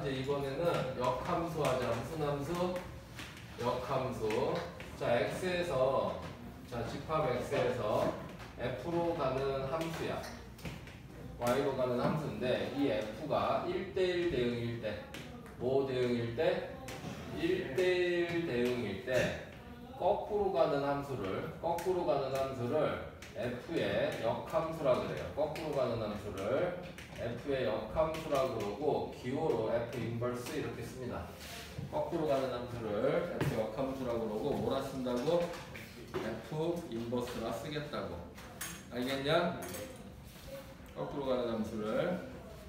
이제 이번에는 역함수 하자. 무슨 함수? 역함수. 자, x에서, 자, 집합 x에서 f로 가는 함수야. y로 가는 함수인데, 이 f가 1대1 대응일 때, 뭐 대응일 때? 1대1 대응일 때, 거꾸로 가는 함수를 f의 역함수라 그래요. 거꾸로 가는 함수를 f의 역함수라 그러고, 기호로 f 인버스 이렇게 씁니다. 거꾸로 가는 함수를 f 역함수라 그러고, 뭐라 쓴다고? f 인버스라 쓰겠다고. 알겠냐? 거꾸로 가는 함수를.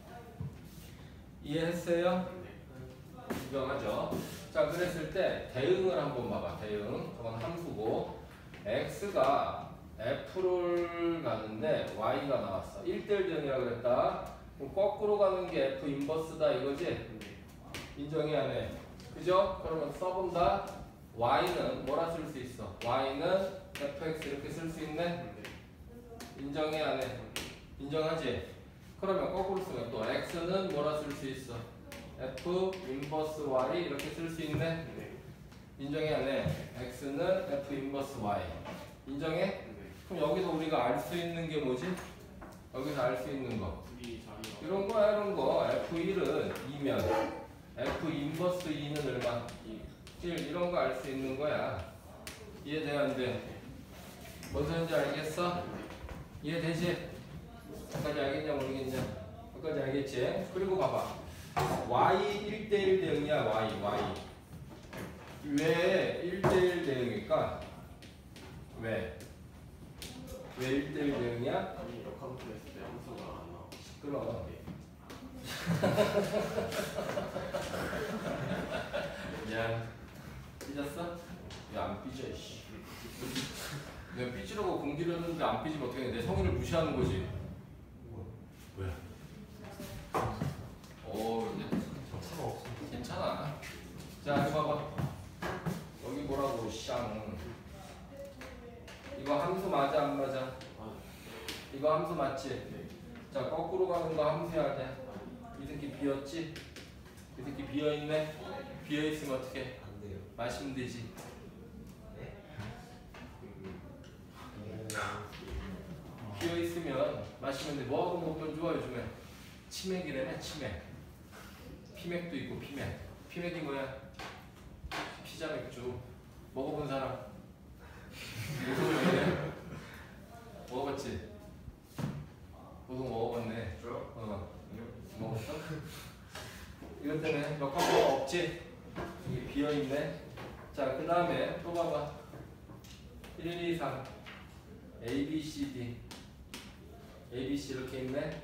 이해했어요? 유명하죠? 자, 그랬을 때 대응을 한번 봐봐. 대응. 그건 함수고, x가 f를 가는데 y가 나왔어. 1대1 대응이라 그랬다. 그럼 거꾸로 가는 게 f 인버스다 이거지? 인정이 안 해. 그죠? 그러면 써본다. y는 뭐라 쓸 수 있어? y는 fx 이렇게 쓸 수 있네? 인정이 안 해. 인정하지? 그러면 거꾸로 쓰면 또 x는 뭐라 쓸 수 있어? f 인버스 y 이렇게 쓸 수 있네? 인정이 안 해. x는 f 인버스 y. 인정해? 그럼 여기서 우리가 알 수 있는 게 뭐지? 여기서 알 수 있는 거. 이런 거야, 이런 거. f1은 2면 f 인버스 2는 얼마? 1. 이런 거 알 수 있는 거야. 이해돼, 안 돼? 뭔 소리인지 알겠어? 이해되지? 여기까지 알겠냐, 모르겠냐? 여기까지 알겠지? 그리고 봐봐. y 1대1 대응이야, y. 왜 1대1 대응일까? 왜 1대1 대응이야? 아니, 역함수 했을 때 함수가 안 나와. 시끄러워. 미안. 삐졌어? 야, 안 삐져, 씨. 내가 삐지라고 공지렸는데 안 삐지면 어떻게 해? 내 성의를 무시하는 거지. 왜? 이제 적사가 없어. 괜찮아. 자, 이거 봐봐. 여기 뭐라고, 쌍. 이거 함수 맞아, 안 맞아? 이거 함수 맞지? 네. 자, 거꾸로 가는 거 함수야, 아니야? 이 새끼 비었지? 이 새끼 비어있네? 비어있으면 어떻게? 안 돼요. 마시면 되지. 네? 비어있으면 마시면 돼. 뭐하고 먹으면 좋아, 요즘에? 치맥이라며, 치맥. 피맥도 있고, 피맥. 피맥이 뭐야? 피자 맥주. 먹어본 사람? 무슨 왜 먹어봤지? 너도 먹어봤네. 저요? 먹었어? 이것 때문에 역함수가 없지? 이게 비어있네. 자, 그 다음에 또 봐봐. 1, 2, 3 A, B, C, D A, B, C 이렇게 있네.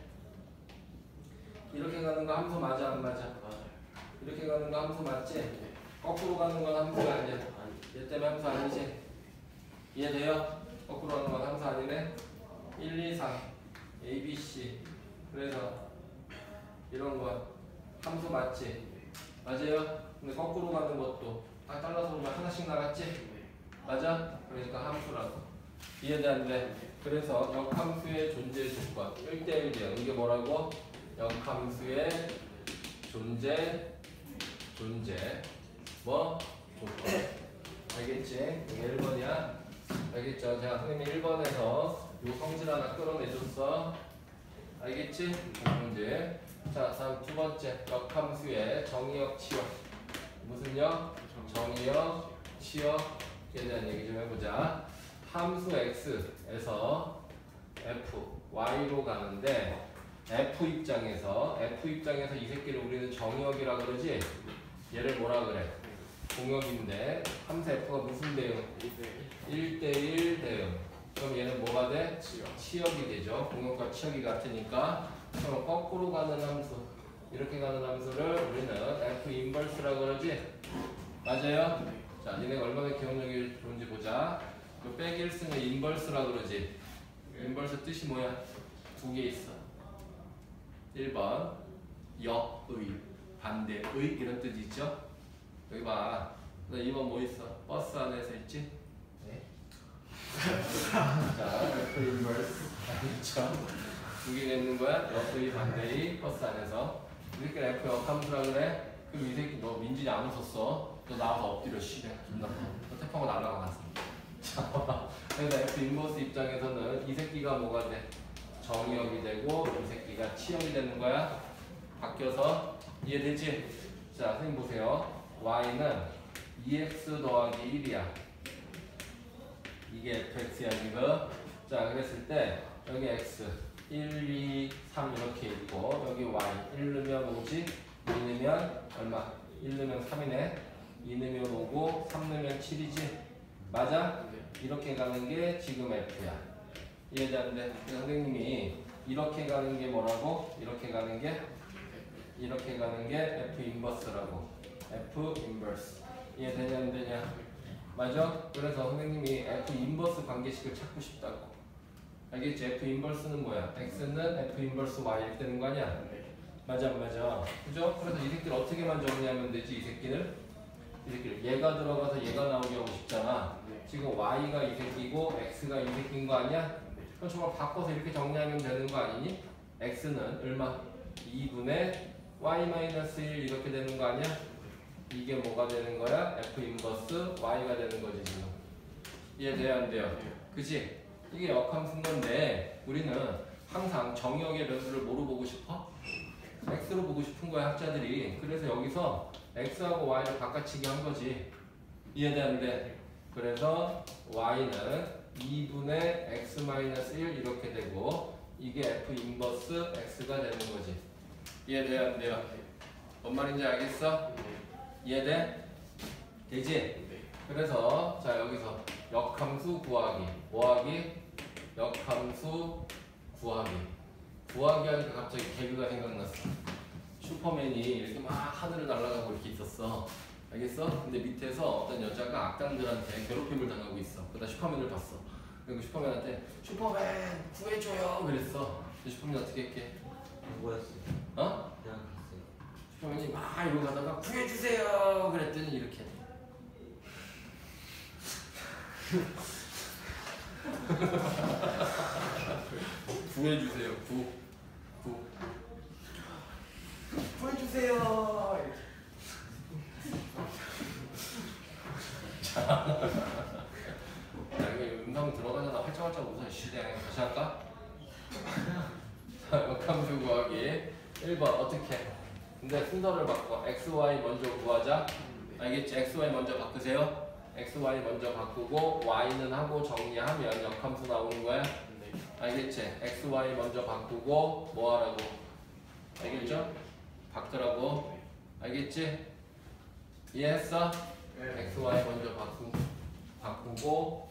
이렇게 가는 거 함수 맞아, 안 맞아? 맞아요. 이렇게 가는 거 함수 맞지? 네. 거꾸로 가는 건 함수가 아니야. 아니, 얘 때문에 함수 아니지? 이해돼요? 거꾸로 가는 건 함수 아니네? 1, 2, 3 A, B, C. 그래서 이런 거 함수 맞지? 맞아요? 근데 거꾸로 가는 것도 다 잘라서 보면 하나씩 나갔지? 네. 맞아? 그러니까 함수라고. 이해돼, 안 돼? 그래서 역함수의 존재 조건 1대1 대응. 이게 뭐라고? 역함수의 존재 뭐? 조건. 알겠지? 이게 1번이야. 알겠죠? 제가 선생님이 1번에서 요 성질 하나 끌어내줬어. 알겠지? 문제. 자, 다음 두 번째. 역함수의 정의역, 치역. 무슨 역? 정의역, 치역에 대한 얘기 좀 해보자. 함수 x에서 f, y로 가는데 f 입장에서 이 새끼를 우리는 정의역이라 그러지? 얘를 뭐라 그래? 공역인데 함수 f가 무슨 대응? 1대1 대응. 그럼 얘는 뭐가 돼? 치역이 되죠. 공역과 치역이 같으니까. 그럼 거꾸로 가는 함수, 이렇게 가는 함수를 우리는 f 인버스라 그러지? 맞아요? 자, 니네가 얼마나 기억력이 좋은지 보자. 그 빼기를 쓰면 인버스라 그러지? 인버스 뜻이 뭐야? 두 개 있어. 1번 역의, 반대의 이런 뜻이 있죠? 여기 봐. 2번 뭐 있어? 버스 안에서 있지? 네? 자, F 인버스 알겠죠? 두 개가 있는 거야? 역의, 반대의 버스 안에서. 이 새끼를 F 역함수라 그래? 그리고 이 새끼 너 민진이 안 웃었어. 너 나와서 엎드려 쉬래. 너 태풍하고 날아가놨어. 자, 그래서 F 인버스 입장에서는 이 새끼가 뭐가 돼? 정의역이 되고 이 새끼가 치역이 되는 거야. 바뀌어서 이해되지? 자, 선생님 보세요. Y는 2x 더하기 1이야. 이게 fx야 지금. 자, 그랬을 때 여기 x 1, 2, 3 이렇게 있고 여기 y 1 넣으면 5지 2 넣으면 얼마? 1 넣으면 3이네 2 넣으면 5고 3 넣으면 7이지 맞아? 이렇게 가는 게 지금 f야. 이해되는데 선생님이 이렇게 가는 게 뭐라고? 이렇게 가는 게 F 인버스라고. F 인버스. 이해되냐 안 되냐? 맞아? 그래서 선생님이 F 인버스 관계식을 찾고 싶다고. 알겠지? F 인버스는 뭐야? X는 F 인버스 Y일 때는 거 아니야? 맞아 안 맞아? 그죠? 그래서 이 새끼를 어떻게만 정리하면 되지? 이 새끼를 얘가 들어가서 얘가 나오게 하고 싶잖아. 지금 Y가 이 새끼고 X가 이 새끼인 거 아니야? 그럼 저걸 바꿔서 이렇게 정리하면 되는 거 아니니? X는 얼마? 2분의 Y-1 이렇게 되는 거 아니야? 이게 뭐가 되는 거야? F 인버스 Y가 되는 거지 지금. 이해돼야 안 돼요? 그치? 이게 역함수인 건데 우리는 항상 정의역의 변수를 뭐로 보고 싶어? X로 보고 싶은 거야 학자들이. 그래서 여기서 X하고 Y를 바꿔치기 한 거지. 이해되는데 그래서 Y는 2분의 X-1 이렇게 되고 이게 F 인버스 X가 되는 거지. 이해돼야 안 돼요? 뭔 말인지 알겠어? 이해돼? 되지? 그래서 자 여기서 역함수 구하기 뭐하기? 역함수 구하기 하니까 갑자기 개그가 생각났어. 슈퍼맨이 이렇게 막 하늘을 날아가고 이렇게 있었어. 알겠어? 근데 밑에서 어떤 여자가 악당들한테 괴롭힘을 당하고 있어. 그러다 슈퍼맨을 봤어. 그리고 슈퍼맨한테 슈퍼맨 구해줘요 그랬어. 근데 슈퍼맨이 어떻게 했게? 뭐였어요? 어? 그냥 갔어요. 슈퍼맨이 막 이러고 가다가 구해주세요 그랬더니 이렇게 돼. 구해주세요. 구해주세요. 자, 이거 음성 들어가잖아. 활짝활짝 웃어. 시대 다시 할까? 자, 역함수 구하기 1번 어떻게? 근데 순서를 바꿔. x, y 먼저 구하자. 알겠지? x, y 먼저 바꾸세요. x, y 먼저 바꾸고 y는 하고 정리하면 역함수 나오는 거야. 알겠지? x, y 먼저 바꾸고 뭐 하라고? 알겠죠? 바꾸라고. 알겠지? 이해했어? x, y 먼저 바꾸고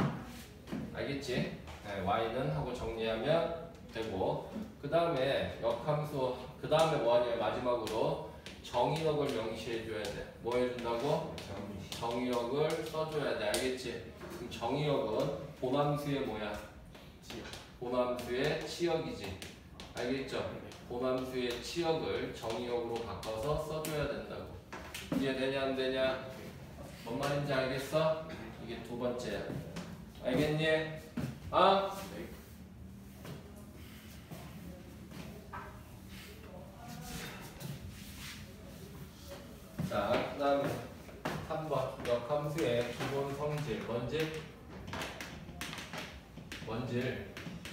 알겠지? 네, y는 하고 정리하면 되고 그 다음에 역함수 그 다음에 뭐 하냐면 마지막으로 정의역을 명시해 줘야 돼. 뭐 해준다고? 정의역을 써줘야 돼. 알겠지? 그럼 정의역은 본함수의 뭐야? 본함수의 치역이지. 알겠죠? 본함수의 치역을 정의역으로 바꿔서 써줘야 된다고. 이해되냐 안 되냐? 뭔 말인지 알겠어? 이게 두 번째야. 알겠니? 아? 자, 그 다음에 3번 역함수의 기본 성질 원질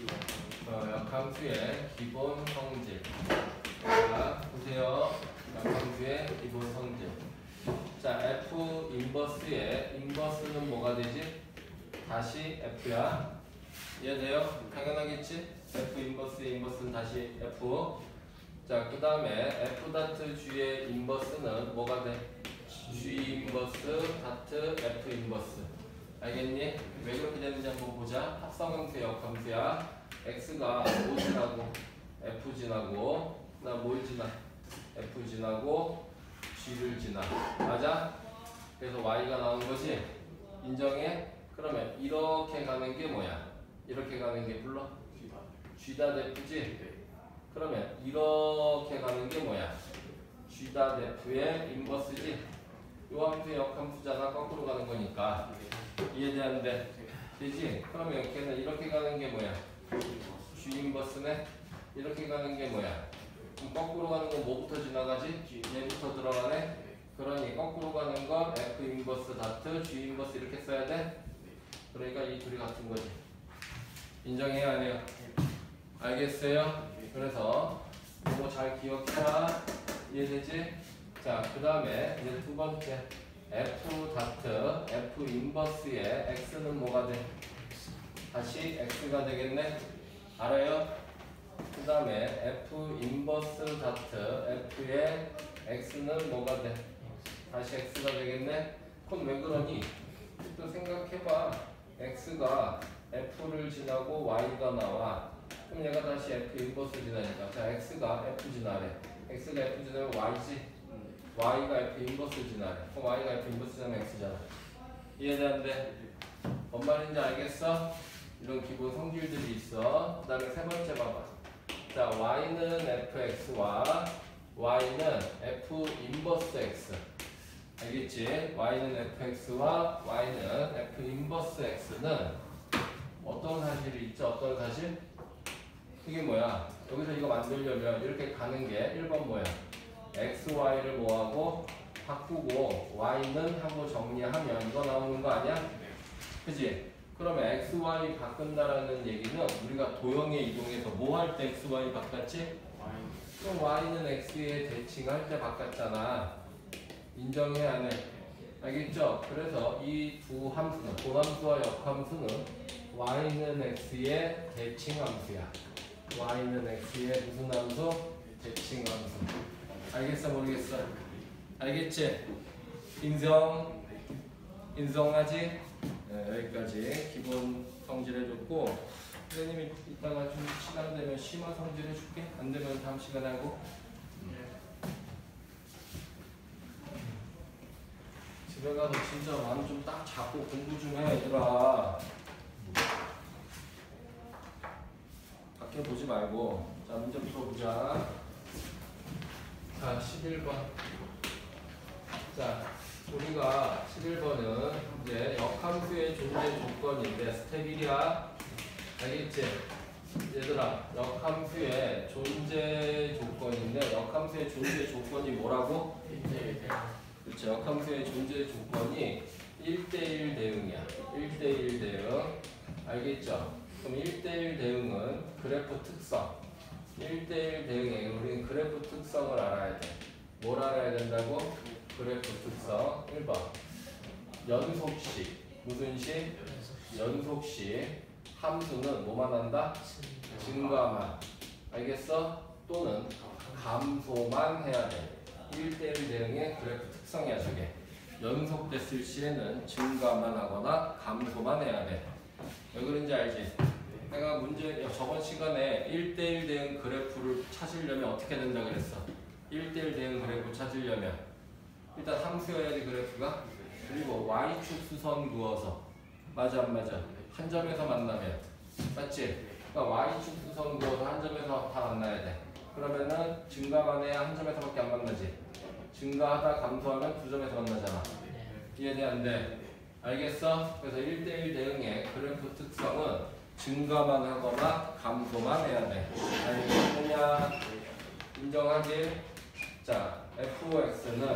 역함수의 기본 성질. 자, 보세요. 역함수의 기본 성질. 자, F 인버스의 인버스는 뭐가 되지? 다시 F야. 이해돼요? 당연하겠지? F 인버스의 인버스는 다시 F. 자, 그 다음에 F 다트 G의 인버스는 뭐가 돼? G 인버스 다트 F 인버스. 알겠니? 왜 그렇게 되는지 한번 보자. 합성함수의 역함수야. X가 O 지나고 F 지나고 나 뭘 지나? F 지나고 G를 지나. 맞아? 그래서 Y가 나온 거지? 인정해? 그러면 이렇게 가는 게 뭐야? 이렇게 가는 게 불러? G다 F지? 그러면 이렇게 가는 게 뭐야? G다 F의 인버스지? 요 함수의 역함수잖아. 거꾸로 가는 거니까. 이해되는데? 되지? 그러면 걔는 이렇게 가는 게 뭐야? G 인버스네? 이렇게 가는 게 뭐야? 그럼 거꾸로 가는 건 뭐부터 지나가지? 얘부터 들어가네. 그러니 거꾸로 가는 건 F 인버스 다트 G 인버스 이렇게 써야 돼. 그러니까 이 둘이 같은 거지. 인정해야 안 해요? 알겠어요? 그래서 이거 잘 기억해라. 이해되지? 자, 그 다음에 이제 두 번째 F 다트 F 인버스의 X는 뭐가 돼? 다시 X가 되겠네? 알아요? 그 다음에 F 인버스 다트 F의 X는 뭐가 돼? 다시 X가 되겠네? 그건 왜 그러니? 또 생각해봐. X가 F를 지나고 Y가 나와. 그럼 얘가 다시 F 인버스 지나니까. 자, X가 F 지나래. X가 F 지나면 Y지? Y가 F 인버스 지나래. 그럼 Y가 F 인버스 지나면 X잖아. 이해되는데? 뭔 말인지 알겠어? 이런 기본 성질들이 있어. 그 다음에 세 번째 봐봐. 자, Y는 FX와 Y는 F 인버스 X. 알겠지? Y는 FX와 Y는 F 인버스 X는 어떤 사실이 있죠? 어떤 사실? 이게 뭐야? 여기서 이거 만들려면 이렇게 가는 게 1번 뭐야? X, Y를 뭐하고 바꾸고 Y는 하고 정리하면 이거 나오는 거 아니야? 그지? 그러면 X, Y 바꾼다라는 얘기는 우리가 도형에 이동해서 뭐 할 때 X, Y 바꿨지? 그럼 Y는 X에 대칭할 때 바꿨잖아. 인정해 안 해? 알겠죠? 그래서 이 두 함수는 도함수와 역함수는 Y는 X의 대칭함수야. Y는 X의 무슨 함수? 대칭함수. 알겠어 모르겠어? 알겠지? 인정하지? 네, 여기까지 기본 성질 해줬고 선생님이 이따가 좀 시간 되면 심화 성질 해줄게. 안 되면 다음 시간에 하고. 집에 가서 진짜 마음 좀 딱 잡고 공부 좀 해 얘들아. 밖에 보지 말고. 자, 문제 풀어보자. 자, 11번. 자, 우리가 11번은 이제 역함수의 존재 조건인데 스텝 1이야. 알겠지? 얘들아, 역함수의 존재 조건인데 역함수의 존재 조건이 뭐라고? 그렇죠. 역함수의 존재 조건이 1대1 대응이야. 1대1 대응. 알겠죠? 그럼 1대1 대응은 그래프 특성. 1대1 대응에 우리는 그래프 특성을 알아야 돼. 뭘 알아야 된다고? 그래프 특성. 1번. 연속식. 무슨 식? 연속식. 함수는 뭐만 한다? 증가만. 알겠어? 또는 감소만 해야 돼. 1대1 대응의 그래프 특성이야 저게. 연속됐을 시에는 증가만 하거나 감소만 해야 돼. 왜 그런지 알지? 내가 저번 시간에 1대1 대응 그래프를 찾으려면 어떻게 된다 그랬어? 1대1 대응 그래프 찾으려면 일단 함수여야지 그래프가. 그리고 Y축 수선 그어서. 맞아 안 맞아? 한 점에서 만나면. 맞지? 그러니까 Y축 수선 그어서 한 점에서 다 만나야 돼. 그러면은 증가만 해야 한 점에서밖에 안 만나지. 증가하다 감소하면 두 점에서 만나잖아. 이해돼 안 돼? 알겠어? 그래서 1대1 대응의 그래프 특성은 증가만 하거나 감소만 해야 돼. 알겠느냐? 인정하지? 자, fx는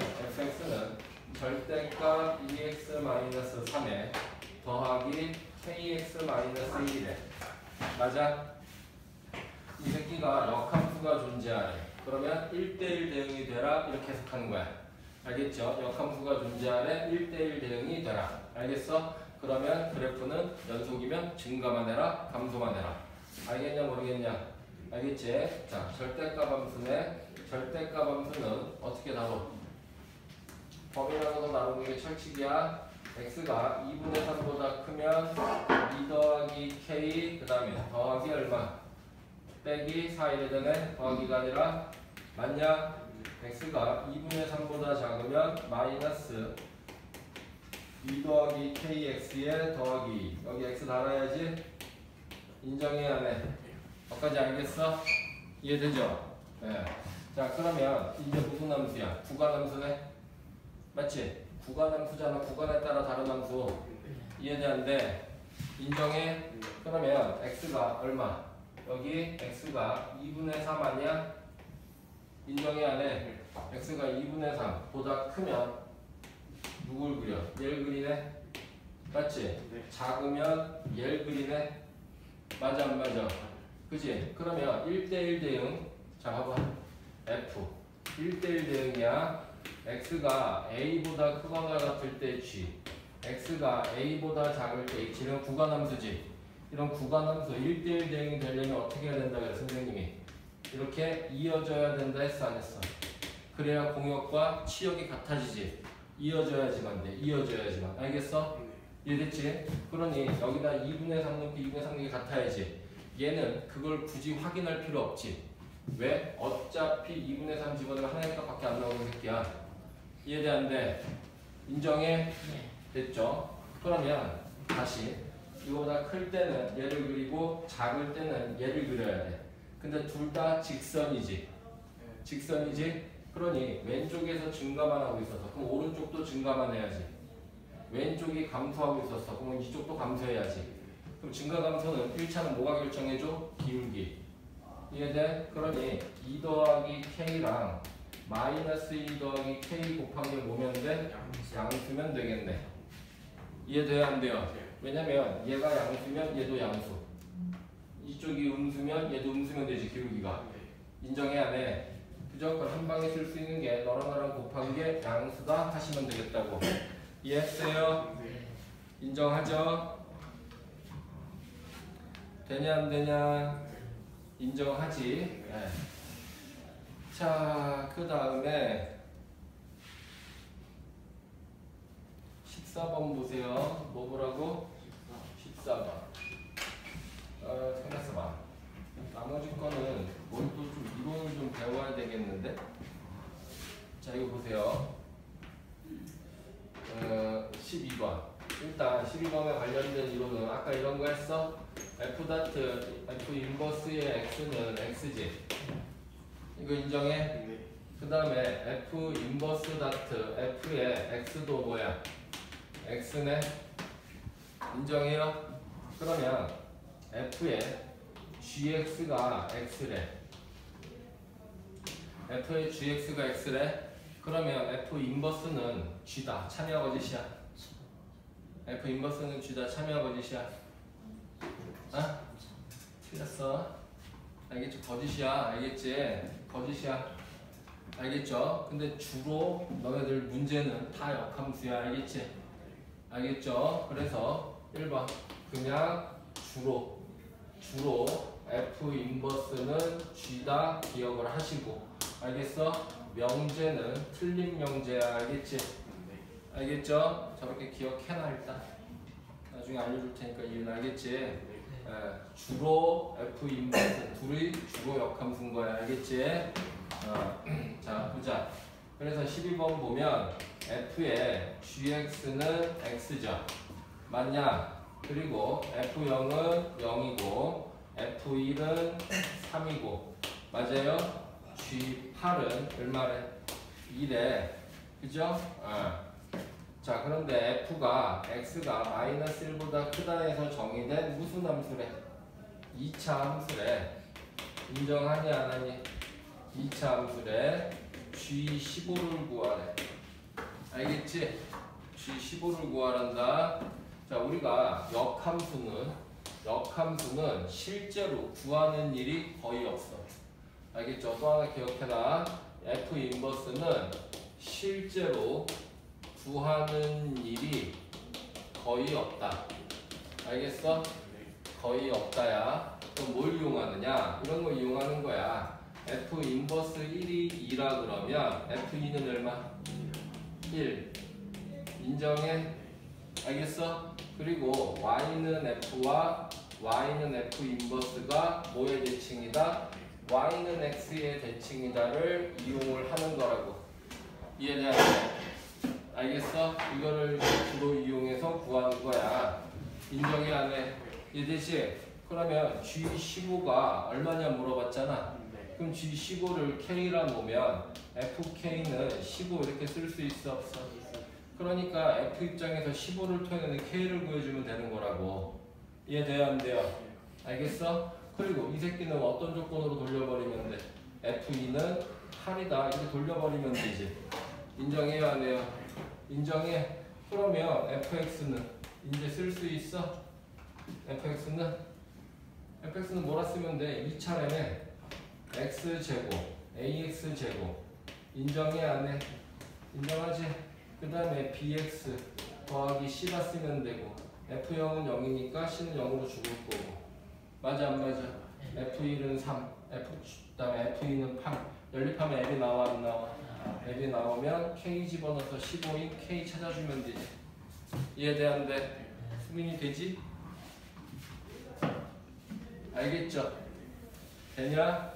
절대값 2x-3에 더하기 kx-1이래. 맞아? 이 새끼가 역함수가 존재하래. 그러면 1대1 대응이 되라 이렇게 해석하는 거야. 알겠죠? 역함수가 존재하래 1대1 대응이 되라. 알겠어? 그러면 그래프는 연속이면 증가만 해라 감소만 해라. 알겠냐 모르겠냐? 알겠지? 자, 절대값 함수네. 절대값 함수는 어떻게 다뤄? 범위라고도 나누는 게 철칙이야. x가 2분의 3보다 크면 2 더하기 k 그 다음에 더하기 얼마? 빼기 4 이래 되네. 더하기가 아니라 맞냐? x가 2분의 3보다 작으면 마이너스 2 더하기 kx에 더하기 여기 x 달아야지. 인정해야 해. 여기까지 알겠어? 이해되죠? 네. 자, 그러면 이제 무슨 함수야? 구간함수네? 맞지? 구간함수잖아. 구간에 따라 다른 함수. 이해되는데 인정해? 그러면 x가 얼마? 여기 x가 2분의 3 아니야? 인정해야 돼. x가 2분의 3보다 크면 누굴 그려? 얘를 그리네? 맞지? 네. 작으면 얘를 그리네? 맞아 안 맞아? 그지? 그러면 1대1 대응. 자 봐봐. F 1대1 대응이야. x가 a보다 크거나 같을 때 g, x가 a보다 작을 때 h. 이런 구간함수지. 이런 구간함수 1대1 대응이 되려면 어떻게 해야 된다 그래 선생님이? 이렇게 이어져야 된다 했어 안 했어? 그래야 공역과 치역이 같아지지. 이어져야지만 돼. 이어져야지만. 알겠어? 이해됐지? 그러니 여기다 2분의 3 넣고 2분의 3 넣기 같아야지. 얘는 그걸 굳이 확인할 필요 없지. 왜? 어차피 2분의 3 집어넣으면 하나의 값밖에 안 나오는 새끼야. 이해돼 안 돼? 인정해? 됐죠? 그러면 다시 이거보다 클 때는 얘를 그리고 작을 때는 얘를 그려야 돼. 근데 둘 다 직선이지. 직선이지? 그러니 왼쪽에서 증가만 하고 있어서 그럼 오른쪽도 증가만 해야지. 왼쪽이 감소하고 있었어. 그럼 이쪽도 감소해야지. 그럼 증가 감소는 1차는 뭐가 결정해줘? 기울기. 이해돼? 그러니 2 더하기 K랑 마이너스 2 더하기 K 곱하기 뭐면 돼? 양수면 되겠네. 이해돼야 안 돼요? 왜냐면 얘가 양수면 얘도 양수. 이쪽이 음수면 얘도 음수면 되지 기울기가. 인정해야 돼. 무조건 한 방에 쓸 수 있는 게 너랑 나랑 곱한 게 양수다 하시면 되겠다고. 이해했어요? 네. 인정하죠? 되냐 안 되냐? 인정하지. 네. 자, 그 다음에 14번 보세요. 뭐 보라고? 14번. 생각해서 봐. 나머지 거는 뭘 또 좀 이론을 좀 배워야 되겠는데? 자, 이거 보세요. 12번. 일단 12번에 관련된 이론은 아까 이런 거 했어? F 다트, F 인버스의 X는 X지. 이거 인정해? 네. 그 다음에 F 인버스 다트, F의 X도 뭐야? X네? 인정해요? 그러면 F의 GX가 X래. F의 GX가 X래? 그러면 F 인버스는 G다. 참여 거짓이야. F 인버스는 G다. 참여 거짓이야. 아? 틀렸어. 알겠죠? 거짓이야. 알겠지? 거짓이야. 알겠죠? 근데 주로 너네들 문제는 다 역함수야. 알겠지? 알겠죠? 그래서 1번 그냥 주로 F 인버스는 G다 기억을 하시고. 알겠어? 명제는 틀린 명제야. 알겠지? 알겠죠? 저렇게 기억해놔 일단. 나중에 알려줄 테니까 이해는 알겠지? 주로 F 인버스 둘이 주로 역함수인 거야. 알겠지? 자 보자. 그래서 12번 보면 F의 GX는 X죠. 맞냐? 그리고 F0은 0이고 F1은 3이고 맞아요? G8은 얼마래? 2래. 그죠? 자 그런데 F가 X가 마이너스 1보다 크다 해서 정의된 무슨 함수래? 2차 함수래. 인정하니 안 하니? 2차 함수래. G15를 구하래. 알겠지? G15를 구하란다. 자 우리가 역함수는 실제로 구하는 일이 거의 없어. 알겠죠? 또 하나 기억해라. F 인버스는 실제로 구하는 일이 거의 없다. 알겠어? 거의 없다야. 그럼 뭘 이용하느냐? 이런 거 이용하는 거야. F 인버스 1이 2라 그러면 F2는 얼마? 1. 인정해? 알겠어? 그리고 Y는 F와 Y는 F 인버스가 뭐의 대칭이다? Y는 X의 대칭이다를 이용을 하는 거라고. 이해돼야 돼? 알겠어? 이거를 주로 이용해서 구하는 거야. 인정해 안 해? 이 대신 그러면 G15가 얼마냐 물어봤잖아. 그럼 G15를 K라 놓으면 FK는 15 이렇게 쓸 수 있어 없어? 그러니까 F 입장에서 15를 토해내는 K를 구해주면 되는 거라고. 이해돼야 안 돼요? 알겠어? 그리고 이 새끼는 어떤 조건으로 돌려버리면 돼? F2는 8이다. 이렇게 돌려버리면 되지. 인정해요, 안 해요? 인정해. 그러면 fx는 이제 쓸 수 있어? fx는 뭐라 쓰면 돼? 2차례네. x제곱, ax제곱. 인정해, 안 해? 인정하지? 그 다음에 bx 더하기 c다 쓰면 되고 f0은 0이니까 c는 0으로 죽을 거고. 맞아, 안 맞아? f1은 3, 그다음에 f2는 8. 연립하면 앱이 나와, 안 나와? 앱이 나오면 k 집어넣어서 15인 k 찾아주면 되지. 이해돼, 안 돼? 수민이 되지? 알겠죠? 되냐?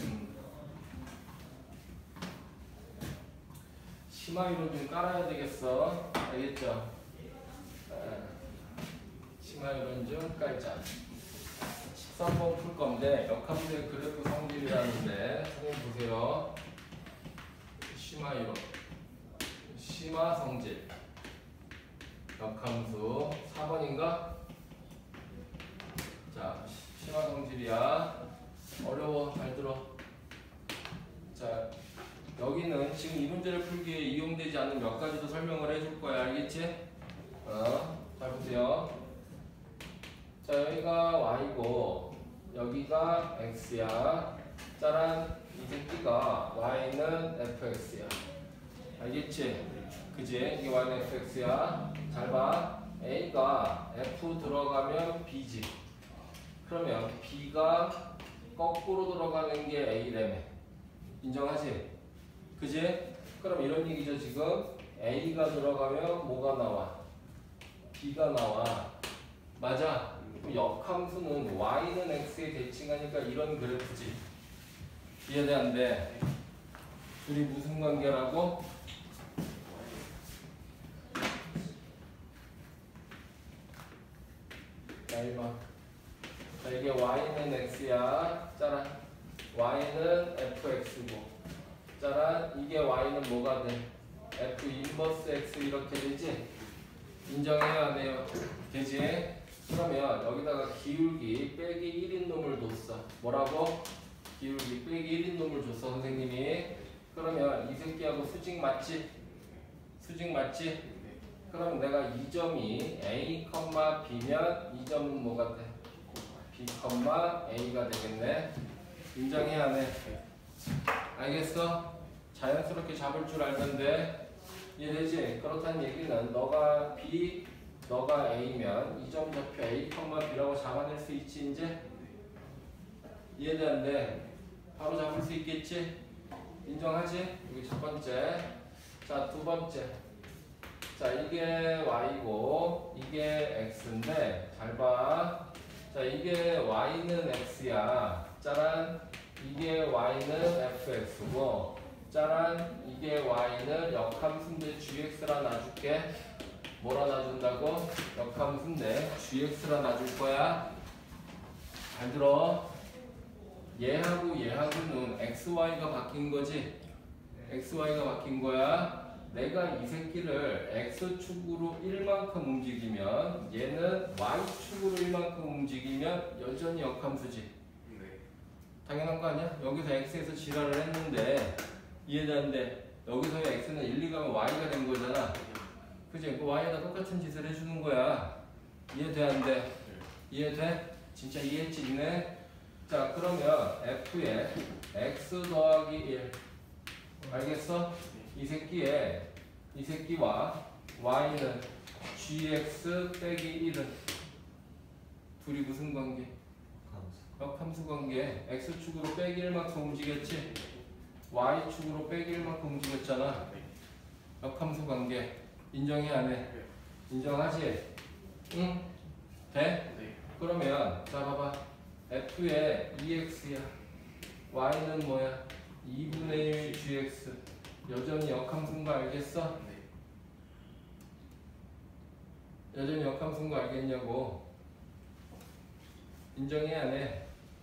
심화이론 좀 깔아야 되겠어. 알겠죠? 심화이론 좀 깔자. 13번 풀 건데 역함수의 그래프 성질이라는데 선생님 보세요. 심화이론, 심화 성질, 역함수 4번인가? 자, 심화 성질이야. 어려워, 잘 들어. 자, 여기는 지금 이 문제를 풀기에 이용되지 않는 몇 가지도 설명을 해줄 거야. 알겠지? 잘 보세요. 자, 여기가 y고 여기가 x야. 짜란, 이 새끼가 y는 fx야. 알겠지? 그지? 이게 y는 fx야. 잘 봐. a가 f 들어가면 b지. 그러면 b가 거꾸로 들어가는 게 a라며. 인정하지? 그지? 그럼 이런 얘기죠. 지금 a가 들어가면 뭐가 나와? b가 나와. 맞아? 역함수는 y는 x에 대칭하니까 이런 그래프지. 이해돼, 안 돼? 둘이 무슨 관계라고? 자, 이봐. 자, 이게 y는 x야. 짜란. y는 fx고. 짜란. 이게 y는 뭐가 돼? f 인버스 x 이렇게 되지? 인정해요, 안 해요? 되지? 그러면 여기다가 기울기 빼기 1인 놈을 뒀어. 뭐라고? 기울기 빼기 1인 놈을 줬어, 선생님이. 그러면 이 새끼하고 수직 맞지? 수직 맞지? 그러면 내가 이 점이 a, b면 이 점은 뭐가 돼? b, a가 되겠네. 인정해, 안 해? 알겠어? 자연스럽게 잡을 줄 알면 돼. 이해되지? 그렇다는 얘기는 너가 b, 너가 a면 이 점 좌표 a, b라고 잡아낼 수 있지, 이제? 이해돼, 안 돼? 바로 잡을 수 있겠지? 인정하지? 여기 첫 번째. 자, 두 번째. 자, 이게 y고 이게 x인데 잘 봐. 자, 이게 y는 x야. 짜란. 이게 y는 fx고 짜란. 이게 y는 역함수인데 gx라 놔줄게. 뭐라 놔준다고? 역함수인데 gx라 놔줄 거야. 잘 들어. 얘하고 얘하고는 xy가 바뀐 거지. xy가 바뀐 거야. 내가 이 새끼를 x축으로 1만큼 움직이면 얘는 y축으로 1만큼 움직이면 여전히 역함수지. 네. 당연한 거 아니야? 여기서 x에서 지랄을 했는데 이해되는데 여기서의 x는 1, 2가면 y가 된 거잖아. 그치? 그 y에다 똑같은 짓을 해주는 거야. 이해돼, 안 돼? 이해돼? 진짜 이해했지, 니네? 자, 그러면 f에 x 더하기 1 알겠어? 이 새끼와 y는 gx 빼기 1은 둘이 무슨 관계? 역함수 관계. x축으로 빼기 1만큼 움직였지? y축으로 빼기 1만큼 움직였잖아. 역함수 관계. 인정해, 안 해? 인정하지? 응? 돼? 네. 그러면 자 봐봐. f에 2x야. y는 뭐야? 2분의 1 gx. 여전히 역함수인 거 알겠어? 네. 여전히 역함수인 거 알겠냐고. 인정해, 안 해?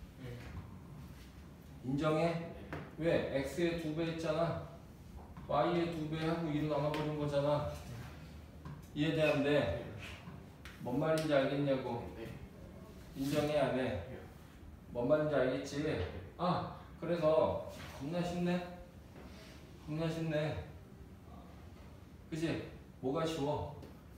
인정해? 왜? x의 2배 했잖아. y의 2배 하고 2로 나눠버린 거잖아. 이해돼, 안 돼? 뭔 말인지 알겠냐고. 네. 인정해, 안 해? 뭔 말인지 알겠지? 아, 그래서 겁나 쉽네? 겁나 쉽네. 그치? 뭐가 쉬워?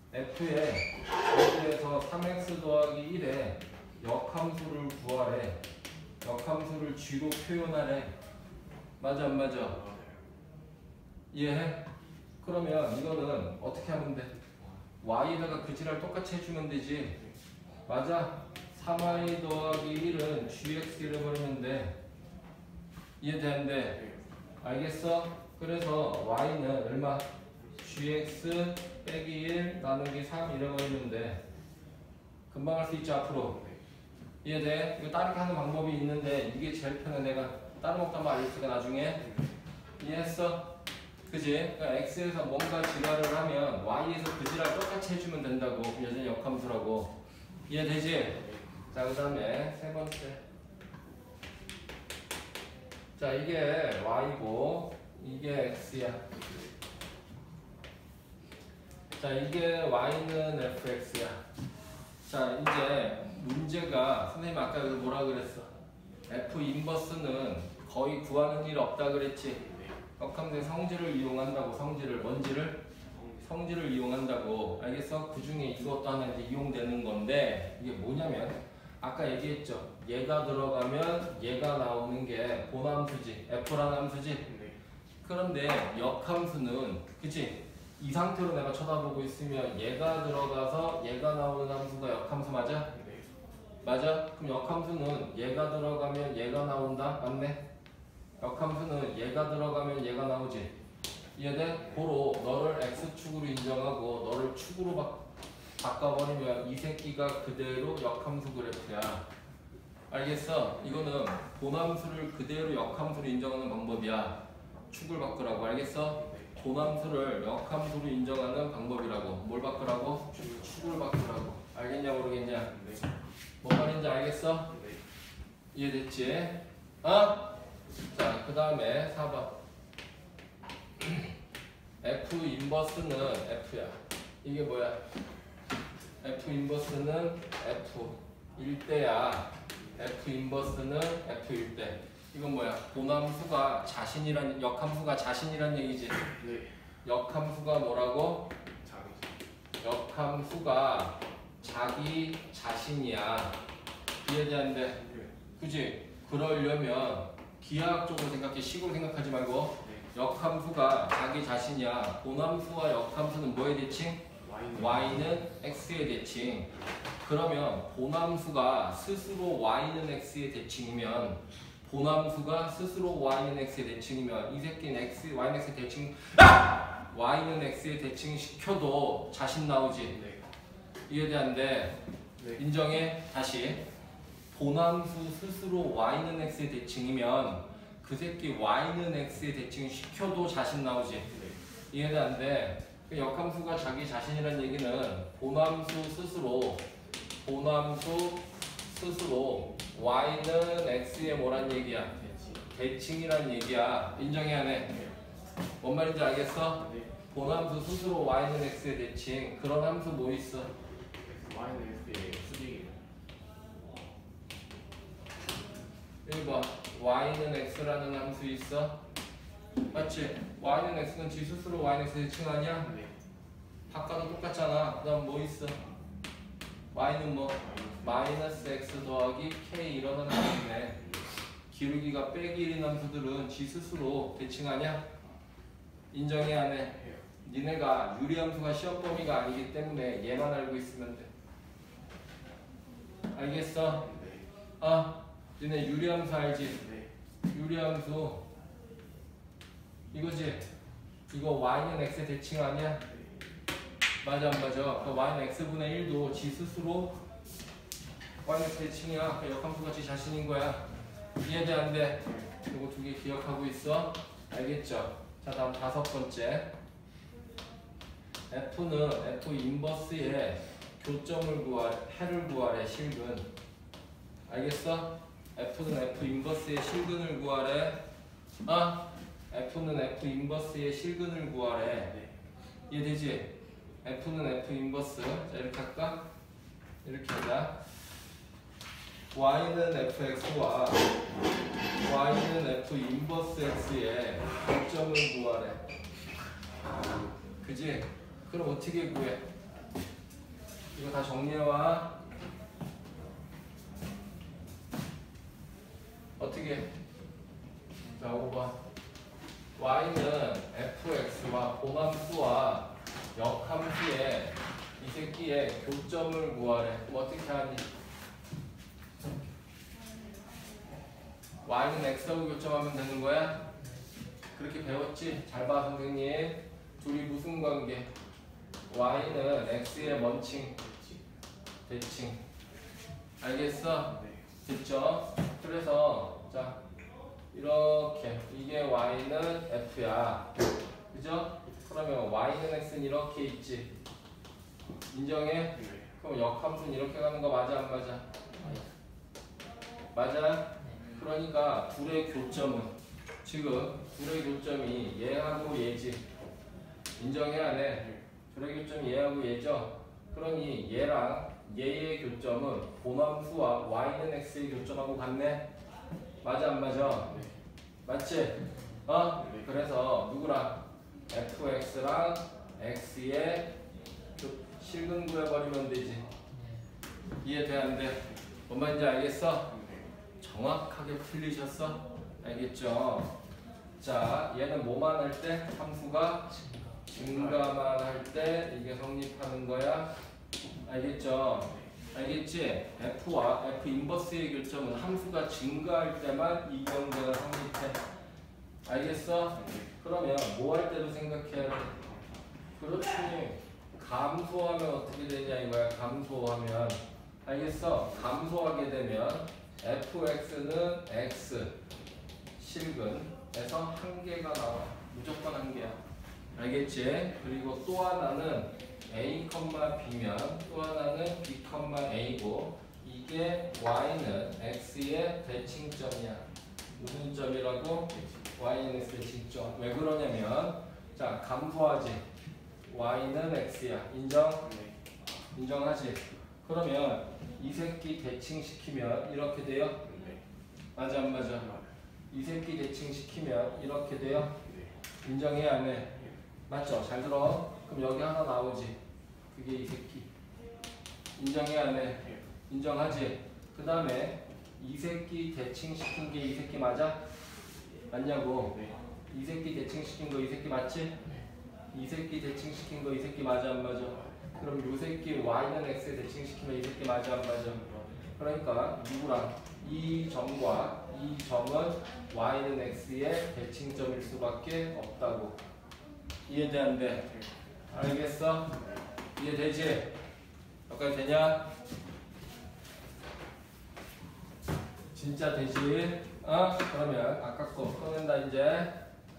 F에서 3x 더하기 1에 역함수를 구하래. 역함수를 G로 표현하래. 맞아 안 맞아? 이해해? 그러면 이거는 어떻게 하면 돼? Y에다가 그 지랄 똑같이 해주면 되지. 맞아? 3y 더하기 1은 gx 이래버리면 돼. 이해되는데? 알겠어? 그래서 y는 얼마? gx 빼기 1 나누기 3 이래버리면 돼. 금방 할 수 있지 앞으로. 이해돼? 이거 다르게 하는 방법이 있는데 이게 제일 편해. 내가 다른 것도 알려줄게 나중에. 이해했어? 그지? 그러니까 x에서 뭔가 지랄을 하면 y에서 그 지랄 똑같이 해주면 된다고. 여전히 역함수라고. 이해되지? 자, 그 다음에 세 번째. 자, 이게 y고 이게 x야. 자, 이게 y는 fx야. 자, 이제 문제가 선생님 아까 뭐라 그랬어? f 인버스는 거의 구하는 일 없다 그랬지? 역함수의 성질을 이용한다고. 성질을 뭔지를? 성질을 이용한다고. 알겠어? 그 중에 이것도 하나 이제 이용되는 건데 이게 뭐냐면 아까 얘기했죠. 얘가 들어가면 얘가 나오는 게 본함수지. F라는 함수지. 그런데 역함수는 그치? 이 상태로 내가 쳐다보고 있으면 얘가 들어가서 얘가 나오는 함수가 역함수 맞아? 맞아? 그럼 역함수는 얘가 들어가면 얘가 나온다? 맞네? 역함수는 얘가 들어가면 얘가 나오지. 이해돼? 고로 너를 x축으로 인정하고 너를 축으로 바꿔버리면 이 새끼가 그대로 역함수 그래프야. 알겠어? 이거는 본함수를 그대로 역함수로 인정하는 방법이야. 축을 바꾸라고. 알겠어? 본함수를 역함수로 인정하는 방법이라고. 뭘 바꾸라고? 축을 바꾸라고. 알겠냐 모르겠냐? 뭔 말인지 알겠어? 이해됐지? 어? 자, 그 다음에 4번. F 인버스는 F야. 이게 뭐야? F 인버스는 F 1대야. F 인버스는 F 1대. 이건 뭐야? 본함수가 자신이란, 역함수가 자신이란 얘기지. 네. 역함수가 뭐라고? 자기. 역함수가 자기 자신이야. 이해되는데? 그지? 그러려면 기하학적으로 생각해. 식으로 생각하지 말고. 역함수가 자기 자신이야. 본함수와 역함수는 뭐의 대칭? y는 x의 대칭. 그러면 본함수가 스스로 y는 x의 대칭이면 본함수가 스스로 y는 x의 대칭이면 이 새끼는 y는 x의 대칭 y는 x의 대칭 시켜도 자신 나오지. 이해되는데? 인정해? 다시. 본함수 스스로 y는 x의 대칭이면 그 새끼 y는 x의 대칭 시켜도 자신 나오지. 이해되는데? 역함수가 자기 자신이란 얘기는 본함수 스스로 y는 x의 뭐란 얘기야? 대칭이란 얘기야. 인정해야 해. 뭔 말인지 알겠어? 본함수 스스로 y는 x의 대칭. 그런 함수 뭐 있어? y는 x의 수직이. 1번 y는 x라는 함수 있어? 맞지? y는 x는 지 스스로 y는 x의 대칭 아니야? 바꿔도 똑같잖아. 그 다음 뭐 있어? y는 뭐? 마이너스 x 더하기 k 이러는 함수네. 기울기가 빼기 1인 함수들은 지 스스로 대칭 아니야? 인정해야 안 해? 니네가 유리함수가 시험 범위가 아니기 때문에 얘만 알고 있으면 돼. 알겠어? 니네 유리함수 알지? 유리함수 이거지? 이거 y는 x의 대칭 아니야? 맞아 안 맞아? 그 y는 x분의 1도 지 스스로 y는 x 대칭이야. 그 역함수가 지 자신인 거야. 이해돼 안 돼? 이거 두 개 기억하고 있어? 알겠죠? 자, 다음 5번째. F는 F 인버스의 교점을 구하래, 해를 구하래, 실근. 알겠어? F는 F 인버스의 실근을 구하래. F는 F 인버스의 실근을 구하래. 이해되지? F는 F 인버스. 자, 이렇게 할까? 이렇게 하자. y는 fx와 y는 f 인버스 x의 교점을 구하래. 그지? 그럼 어떻게 구해? 이거 다 정리해와. 어떻게? 자, 5번. y는 fx와 봄함수와 역함수의 이 새끼의 교점을 구하래. 그럼 어떻게 하니? y는 x하고 교점하면 되는 거야? 그렇게 배웠지? 잘 봐, 선생님. 둘이 무슨 관계? y는 x의 먼칭, 대칭. 알겠어? 됐죠? 그래서 자 이렇게 이게 y는 f야. 그죠? 그러면 y는 x는 이렇게 있지. 인정해? 그럼 역함수는 이렇게 가는 거 맞아 안 맞아? 맞아? 그러니까 둘의 교점은 지금 둘의 교점이 얘하고 얘지. 인정해 안 해? 둘의 교점이 얘하고 얘죠? 그러니 얘랑 얘의 교점은 봄함수와 y는 x의 교점하고 같네? 맞아 안 맞아? 맞지? 어? 그래서 누구랑? fx랑 x의 실근 구해버리면 되지. 이해돼 안 돼? 뭔 말인지 알겠어? 정확하게 풀리셨어? 알겠죠? 자, 얘는 뭐만 할 때? 함수가 증가만 할 때 이게 성립하는 거야. 알겠죠? 알겠지? f와 f 인버스의 교점은 함수가 증가할 때만 이 경제가 성립해. 알겠어? 그러면 뭐 할 때도 생각해야 돼? 그렇지. 감소하면 어떻게 되냐 이거야. 감소하면. 알겠어? 감소하게 되면 fx는 x 실근에서 한 개가 나와. 무조건 한 개야. 알겠지? 그리고 또 하나는 a, b면 또 하나는 b, a고 이게 y는 x의 대칭점이야. 무슨 점이라고? y는 x의 대칭점. 왜 그러냐면 자 감소하지. y는 x야. 인정? 인정하지? 그러면 이 새끼 대칭시키면 이렇게 돼요? 맞아 안 맞아? 이 새끼 대칭시키면 이렇게 돼요? 인정해 안 해? 맞죠? 잘 들어. 그럼 여기 하나 나오지. 그게 이 새끼. 인정해 안 해? 인정하지? 그 다음에 이 새끼 대칭시킨 게 이 새끼 맞아? 맞냐고? 이 새끼 대칭시킨 거 이 새끼 맞지? 이 새끼 대칭시킨 거 이 새끼 맞아 안 맞아? 그럼 요 새끼 y는 x에 대칭시키면 이 새끼 맞아 안 맞아? 그러니까 누구랑? 이 점과 이 점은 y는 x의 대칭점일 수밖에 없다고. 이해돼 안 돼? 알겠어? 이해되지? 여기까지 되냐? 진짜 되지? 어? 그러면 아까 거 꺼낸다 이제.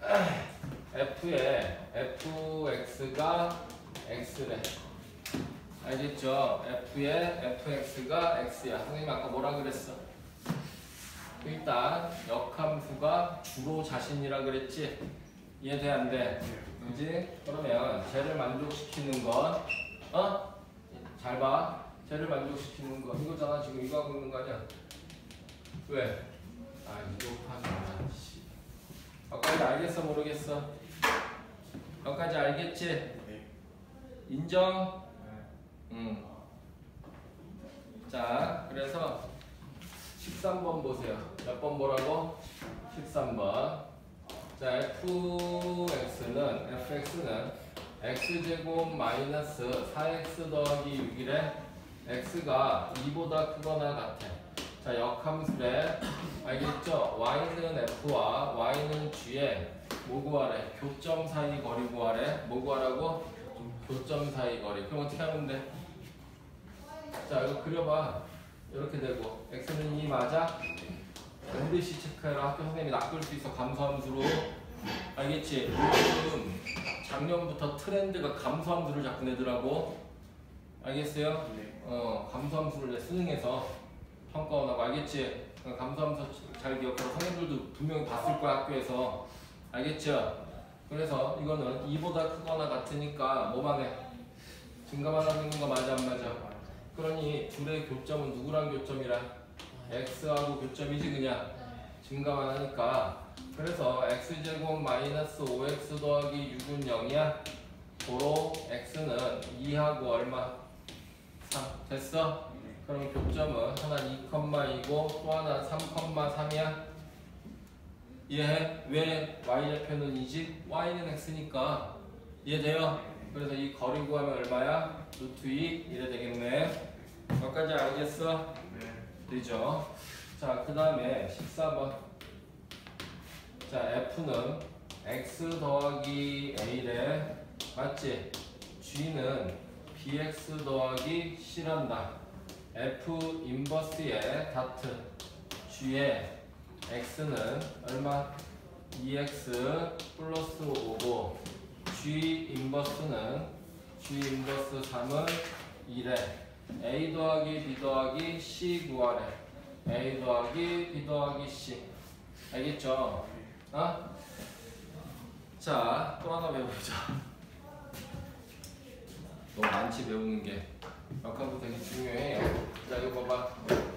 f에 fx가 x래. 알겠죠? f에 fx가 x야. 선생님 아까 뭐라 그랬어? 일단 역함수가 주로 자신이라 그랬지? 이해돼 안 돼? 그지? 그러면 쟤를 만족시키는 건 어? 잘 봐. 쟤를 만족시키는 거 이거잖아. 지금 이거 하고 있는 거 아니야? 왜? 아 이거 하잖아. 여기까지 알겠어 모르겠어? 여기까지 알겠지? 인정? 자 그래서 13번 보세요. 몇 번 보라고? 13번. 자 fx는 x제곱 마이너스 4x 더하기 6이래. x가 2보다 크거나 같아. 자 역함수래. 알겠죠? y는 f와 y는 g에 뭐 구하래? 교점 사이 거리 구하래. 뭐 구하라고? 교점 사이 거리. 그럼 어떻게 하면 돼? 자 이거 그려봐. 이렇게 되고 x는 2 맞아? 반드시 체크해라. 학교 선생님이 낚을 수 있어. 감소함수로. 알겠지? 요즘 작년부터 트렌드가 감소함수를 자꾸 내더라고. 알겠어요? 감소함수를 내 수능에서 평가원하고. 알겠지? 감소함수 잘 기억하고 선생님들도 분명히 봤을 거야 학교에서. 알겠죠? 그래서 이거는 2보다 크거나 같으니까 뭐만 해? 증가만 하고 있는 거 맞아 안 맞아? 그러니 둘의 교점은 누구랑 교점이라? x하고 교점이지 그냥 증가만 하니까. 그래서 x제곱 마이너스 5x 더하기 6은 0이야. 도로 x는 2하고 얼마? 3. 됐어? 그럼 교점은 하나 2,2고 또 하나 3,3이야. 이해해? 왜 y좌표는 2지? y는 x니까. 이해돼요? 그래서 이 거리 구하면 얼마야? 루트 2 이래 되겠네. 여기까지 알겠어? 네. 되죠? 자, 그 다음에 14번. 자, F는 X 더하기 A래. 맞지? G는 BX 더하기 C란다. F 인버스의 다트. G의 X는 얼마? 2X 플러스 5고 G 인버스는 G 인버스 3은 2래. A 더하기 B 더하기 C 구하래. A 더하기 B 더하기 C. 알겠죠? 어? 자, 또 하나 배워보자. 너무 많지 배우는 게. 역학도 되게 중요해요. 자, 이거 봐봐.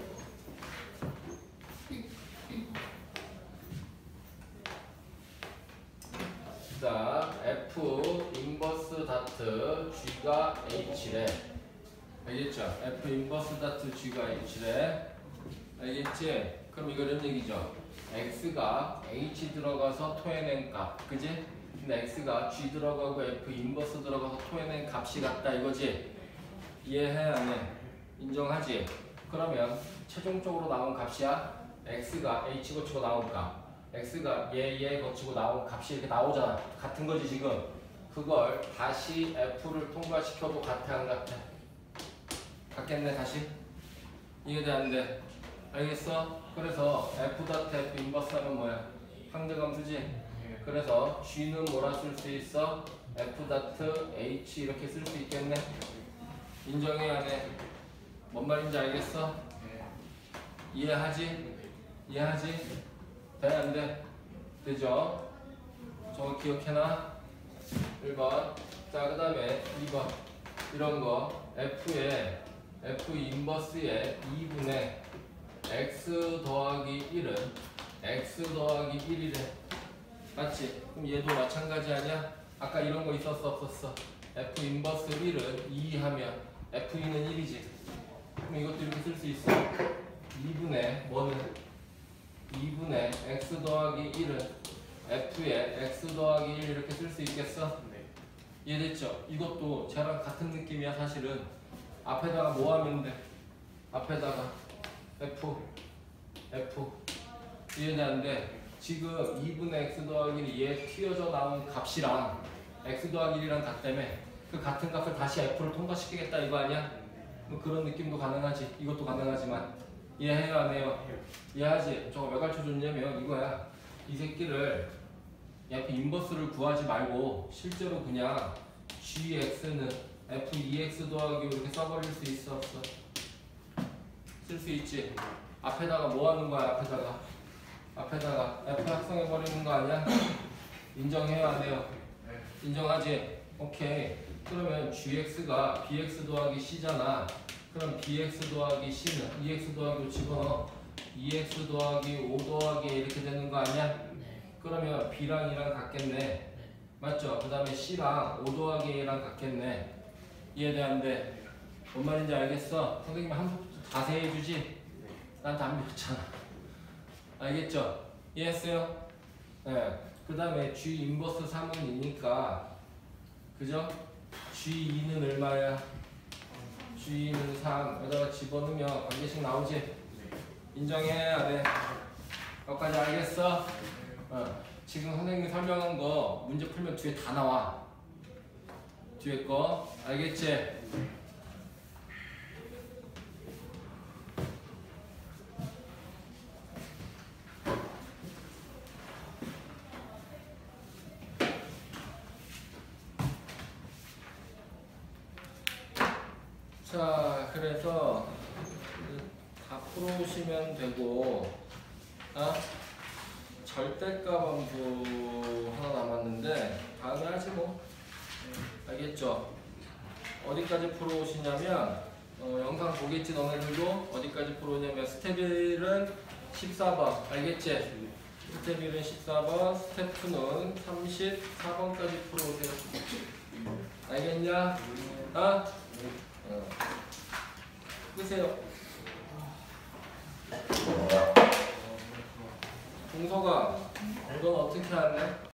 자, F 인버스 다트 G가 H래. 알겠죠? F 인버스 다트 G가 H래. 알겠지? 그럼 이거 이런 얘기죠. X가 H 들어가서 토해낸 값. 그지? 근데 X가 G 들어가고 F 인버스 들어가서 토해낸 값이 같다 이거지? 이해해? 안 해? 인정하지? 그러면 최종적으로 나온 값이야? X가 H 거치고 나온 값. X가 얘 거치고 나온 값이 이렇게 나오잖아. 같은 거지 지금. 그걸 다시 F를 통과시켜도 같아 안 같아? 같겠네 다시? 이해돼 안 돼? 알겠어? 그래서 F 다트 F 인버스 하면 뭐야? 상대감수지? 그래서 G는 뭐라 쓸 수 있어? F 다트 H 이렇게 쓸 수 있겠네? 인정해 안 해? 뭔 말인지 알겠어? 이해하지? 이해하지? 돼? 안 돼? 되죠? 저거 기억해놔? 1번. 자, 그 다음에 2번. 이런 거. F의 F 인버스의 2분의 X 더하기 1은 X 더하기 1이래. 맞지? 그럼 얘도 마찬가지 아니야? 아까 이런 거 있었어 없었어? F 인버스 1은 2 하면 F2는 1이지. 그럼 이것도 이렇게 쓸 수 있어. 2분의 뭐는? 2분의 X 더하기 1은 F의 X 더하기 1 이렇게 쓸 수 있겠어? 네. 이해됐죠? 이것도 쟤랑 같은 느낌이야 사실은. 앞에다가 뭐 하면 돼? 앞에다가 F 이해되는데 지금 2분의 X 더하기 1이 얘 튀어져 나온 값이랑 X 더하기 1이랑 같다며 그 같은 값을 다시 F를 통과시키겠다 이거 아니야? 뭐 그런 느낌도 가능하지. 이것도 가능하지만 이해해요 안 해요? 이해하지? 저거 왜 가르쳐줬냐면 이거야. 이 새끼를 F 인버스를 구하지 말고 실제로 그냥 GX는 F2X 더하기 이렇게 써버릴 수 있어 없어? 쓸 수 있지? 앞에다가 뭐 하는 거야 앞에다가 F 합성해버리는 거 아니야? 인정해요 안 해요? 인정하지? 오케이. 그러면 GX가 BX 더하기 C잖아. 그럼 BX 더하기 C는 2X 더하기 5 집어넣어. 2X 더하기 5 더하기 A 이렇게 되는 거 아니야? 그러면 B랑 E랑 같겠네. 맞죠? 그 다음에 C랑 5 더하기 A랑 같겠네. 이해돼 안 돼? 뭔 말인지 알겠어? 선생님이 한부터 자세히 해주지? 나한테 안 배웠잖아. 알겠죠? 이해했어요? 네. 그 다음에 G 인버스 3은 2니까 그죠? G2는 얼마야? G2는 3 여기다가 집어넣으면 관계식 나오지? 인정해야 돼. 여기까지 알겠어? 지금 선생님이 설명한 거 문제 풀면 뒤에 다 나와. 뒤에 거 알겠지? 자, 그래서 다 풀어오시면 되고, 절대값 함수 하나 남았는데 다음에 하지 뭐. 알겠죠? 어디까지 풀어오시냐면 영상 보겠지 너네들도. 어디까지 풀어오냐면 스텝 1은 14번 알겠지? 스텝 1은 14번, 스텝 2는 34번까지 풀어오세요. 알겠냐? 끄세요. 동서가 넌 어떻게 할래?